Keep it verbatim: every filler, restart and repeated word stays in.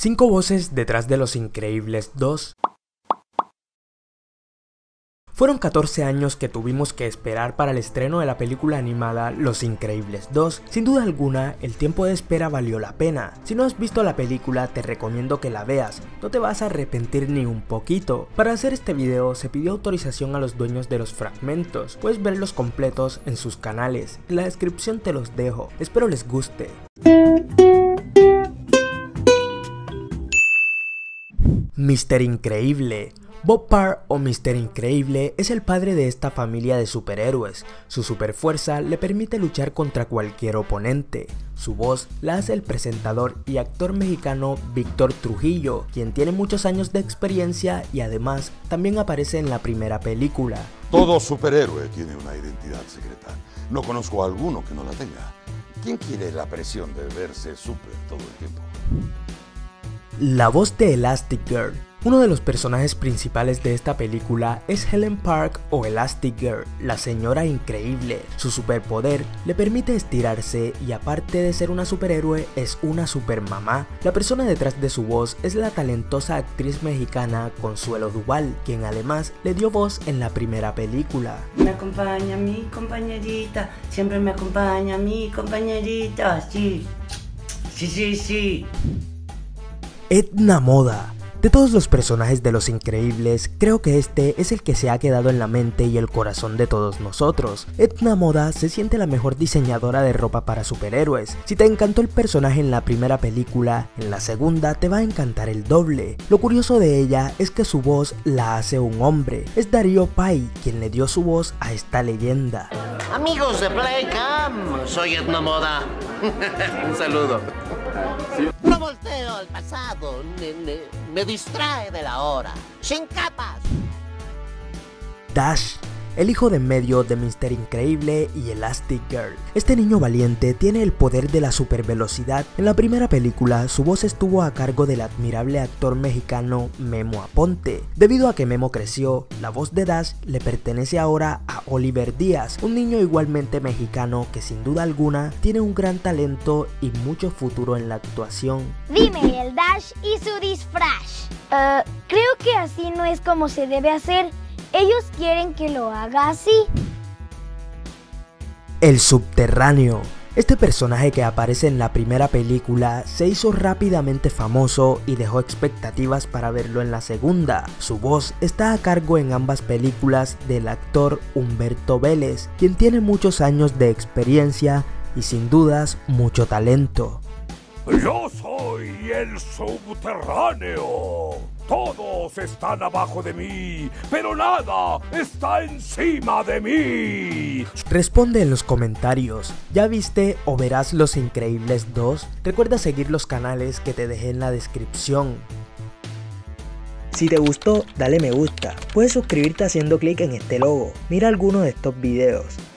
Cinco voces detrás de Los Increíbles dos. Fueron catorce años que tuvimos que esperar para el estreno de la película animada Los Increíbles dos. Sin duda alguna, el tiempo de espera valió la pena. Si no has visto la película, te recomiendo que la veas, no te vas a arrepentir ni un poquito. Para hacer este video se pidió autorización a los dueños de los fragmentos, puedes verlos completos en sus canales, en la descripción te los dejo, espero les guste. Mister Increíble. Bob Parr, o Mister Increíble, es el padre de esta familia de superhéroes. Su superfuerza le permite luchar contra cualquier oponente. Su voz la hace el presentador y actor mexicano Víctor Trujillo, quien tiene muchos años de experiencia y además también aparece en la primera película. Todo superhéroe tiene una identidad secreta. No conozco a alguno que no la tenga. ¿Quién quiere la presión de verse super todo el tiempo? La voz de Elastigirl. Uno de los personajes principales de esta película es Helen Park o Elastigirl, la señora increíble. Su superpoder le permite estirarse y aparte de ser una superhéroe es una supermamá. La persona detrás de su voz es la talentosa actriz mexicana Consuelo Duval, quien además le dio voz en la primera película. Me acompaña mi compañerita, siempre me acompaña mi compañerita, sí, sí, sí, sí. Edna Moda. De todos los personajes de Los Increíbles, creo que este es el que se ha quedado en la mente y el corazón de todos nosotros. Edna Moda se siente la mejor diseñadora de ropa para superhéroes. Si te encantó el personaje en la primera película, en la segunda te va a encantar el doble. Lo curioso de ella es que su voz la hace un hombre. Es Darío Pai quien le dio su voz a esta leyenda. Amigos de Playcam, soy Edna Moda. Un saludo. No volteo al pasado, me, me, me distrae de la hora, sin capas. Dash, el hijo de en medio de Mister Increíble y Elastigirl. Este niño valiente tiene el poder de la supervelocidad. En la primera película, su voz estuvo a cargo del admirable actor mexicano Memo Aponte. Debido a que Memo creció, la voz de Dash le pertenece ahora a Oliver Díaz, un niño igualmente mexicano que sin duda alguna tiene un gran talento y mucho futuro en la actuación. Dime el Dash y su disfraz. Uh, creo que así no es como se debe hacer. Ellos quieren que lo haga así. El Subterráneo. Este personaje que aparece en la primera película se hizo rápidamente famoso y dejó expectativas para verlo en la segunda. Su voz está a cargo en ambas películas del actor Humberto Vélez, quien tiene muchos años de experiencia y sin dudas mucho talento. Yo soy el Subterráneo. Todos están abajo de mí, pero nada está encima de mí. Responde en los comentarios, ¿ya viste o verás Los Increíbles dos? Recuerda seguir los canales que te dejé en la descripción. Si te gustó, dale me gusta. Puedes suscribirte haciendo clic en este logo. Mira alguno de estos videos.